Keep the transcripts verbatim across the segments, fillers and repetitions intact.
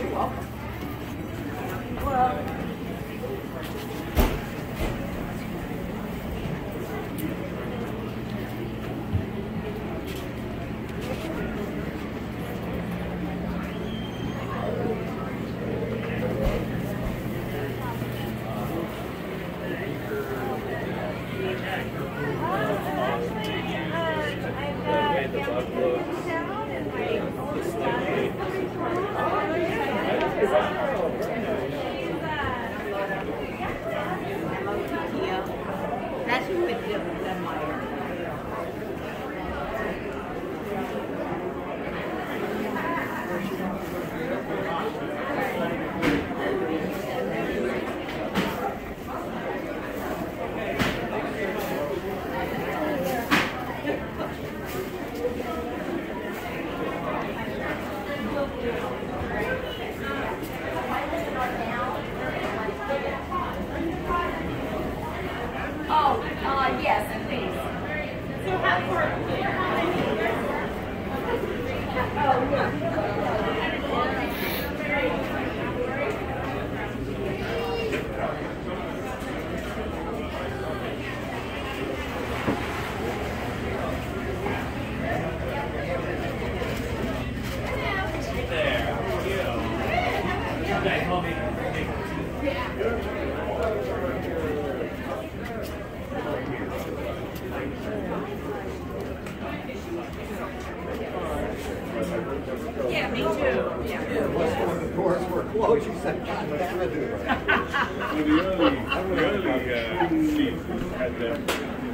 Yeah, me too. Yeah. When the doors were closed, you said, God, what am I doing? Well, the early, the early uh, seasons had them.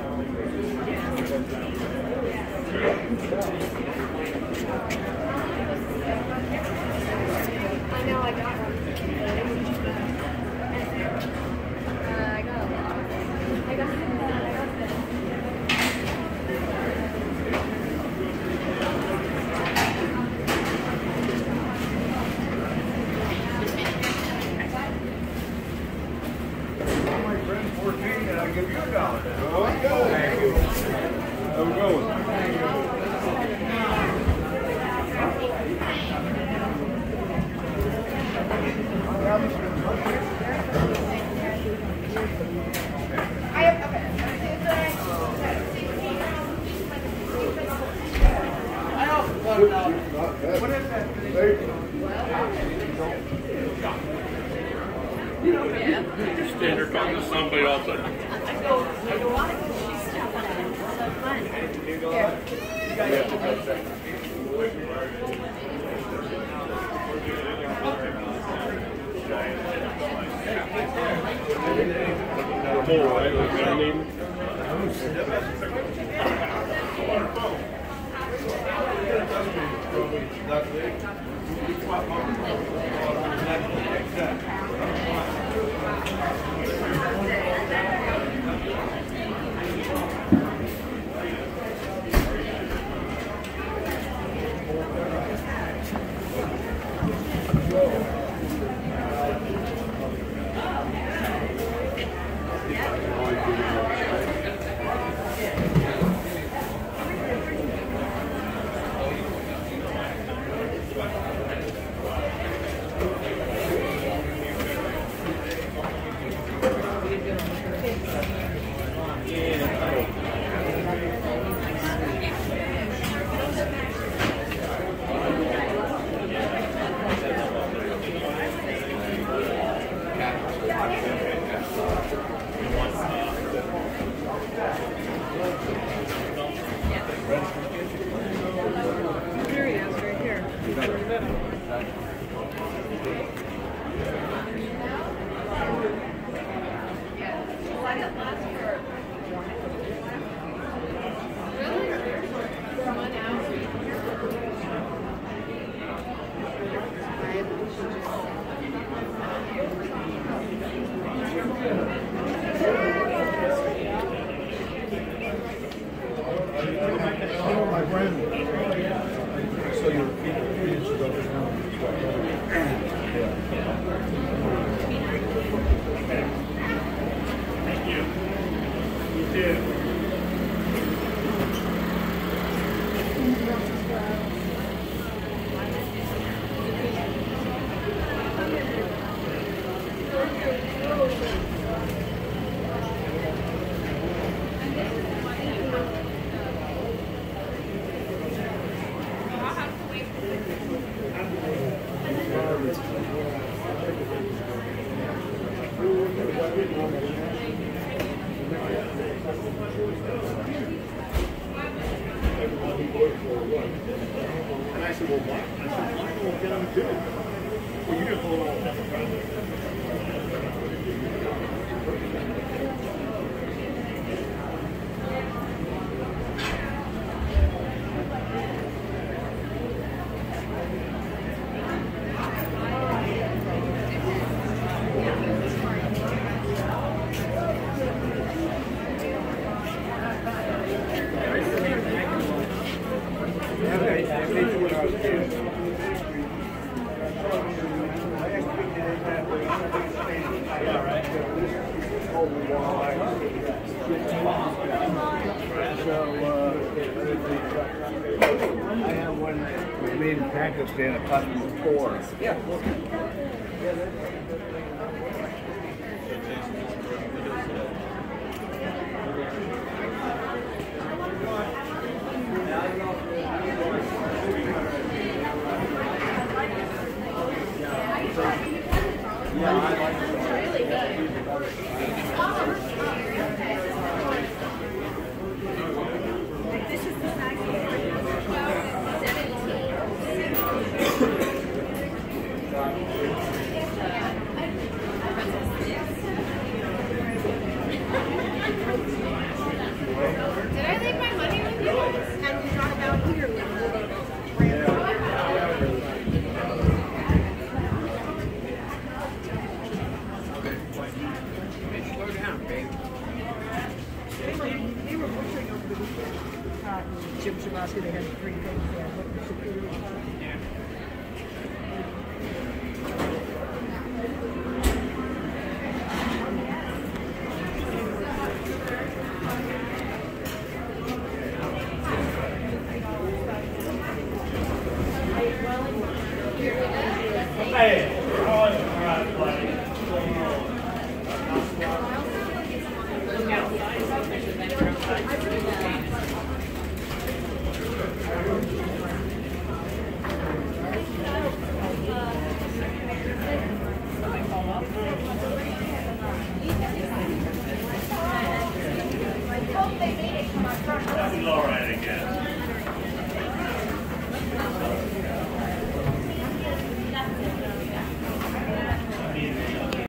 I know, I got one. Uh, I got a lot. I got some. I got this. fourteen and I'll give you a dollar. Okay. Thank you. How we going? I have, okay. I also thought about what is that? You know, yeah. Just stand there talking to somebody all the time. I go, I go, why did she stop on it? It's so fun. More, right? Like that name? And I said, well, why? I said, why don't we get them too? Well, you didn't hold on. I have one that was made in Pakistan, it cost me four. Yeah. Did I leave my money with you? And we got about here with Slow down, baby. They were pushing over the weekend. Uh, Jim Shabowski, they had three things there. What was security? Hey!